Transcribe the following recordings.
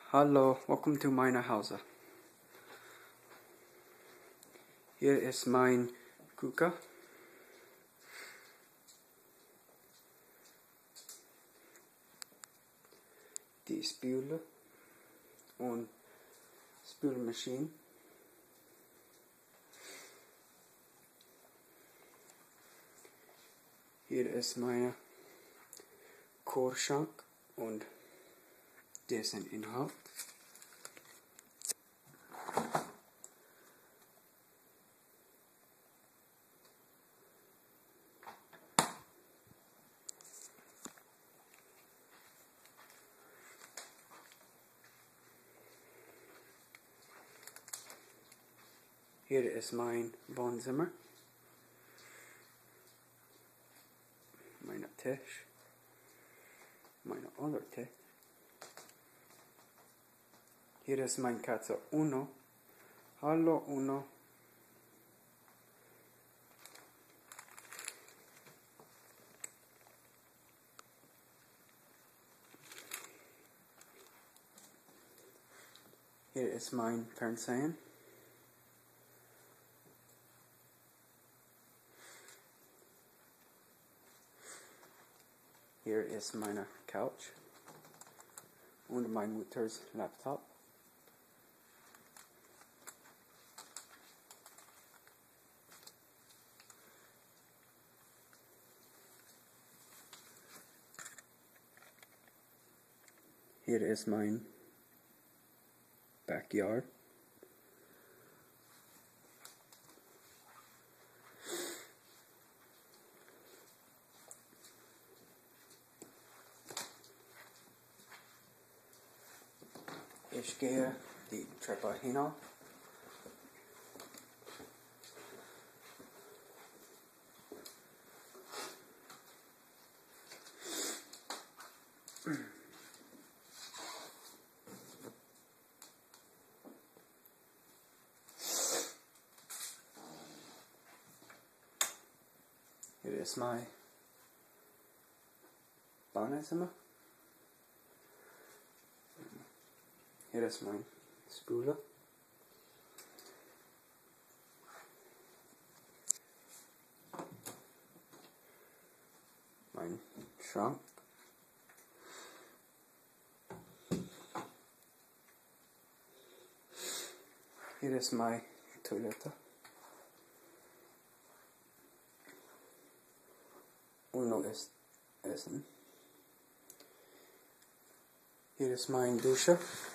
Hallo, welcome to meine Hause. Hier ist mein Küche. Die Spüle und Spülmaschine. Hier ist meine Kohlschrank und dessen Inhalt. Hier ist mein Wohnzimmer, mein Tisch, mein anderer Tisch. Hier ist mein Katze Uno. Hallo Uno. Hier ist mein Fernsehen. Hier ist meine Couch und mein Mutters Laptop. Hier ist mein backyard. Ich gehe die Treppe hinauf. Hier ist mein Badezimmer. Hier ist mein Spüle. Mein Schrank. Hier ist meine Toilette. Uno ist Essen. Hier ist meine Dusche.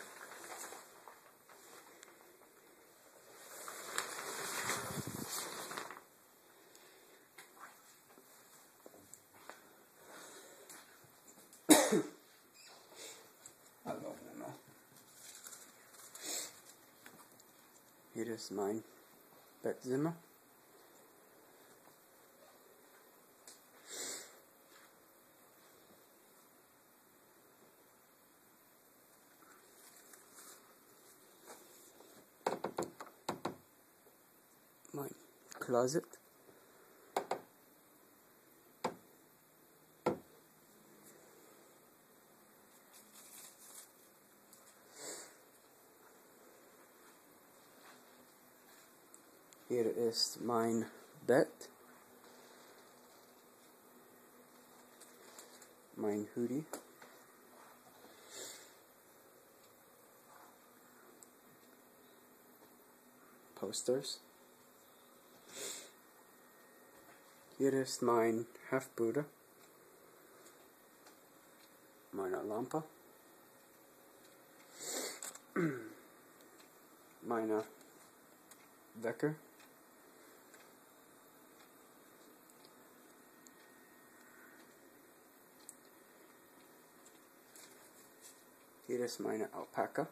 Hallo Uno. Hier ist mein Bettzimmer. Mein Closet. Hier ist mein Bett. Mein Hoodie. Posters. Hier ist mein Hefbude. Meine Lampe. Meine Wecker. Hier ist meine Alpaka.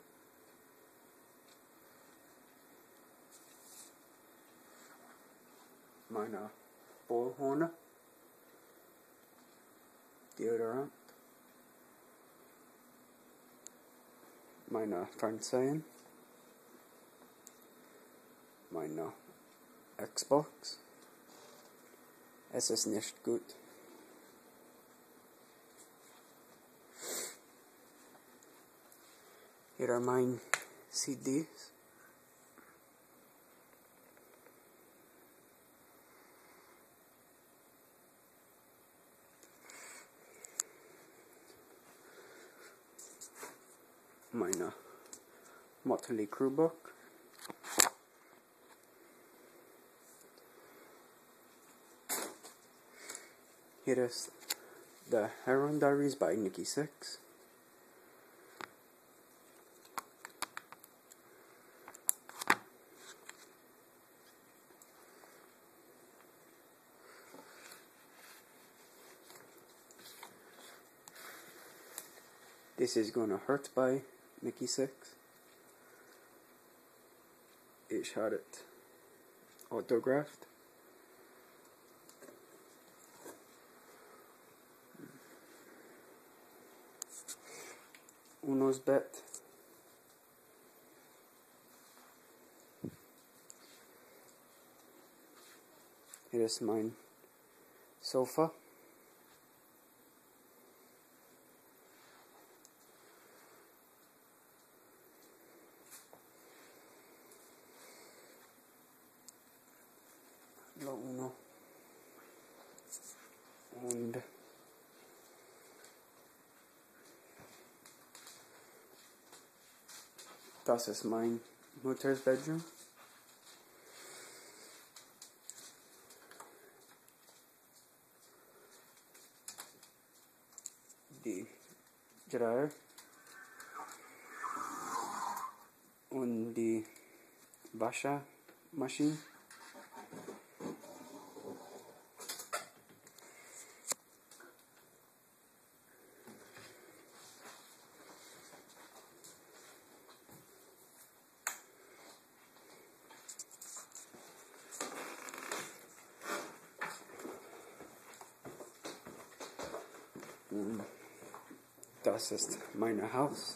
Meine Bullhorn. Deodorant. Meine Fernsehen. Meine Xbox. Es ist nicht gut. Here are my CDs. Mine Motley Crue book. Here is the Heroin Diaries by Nikki Sixx. This Is Gonna Hurt by Nikki Sixx. It had it autographed. Uno's Bet. Here is mine sofa. Lo uno. Und das ist mein Mutter's bedroom. Die Dryer und die Waschmaschine. Das ist mein Haus.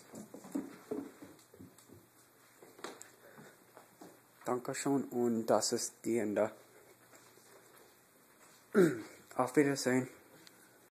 Dankeschön und das ist die Ende. Auf Wiedersehen.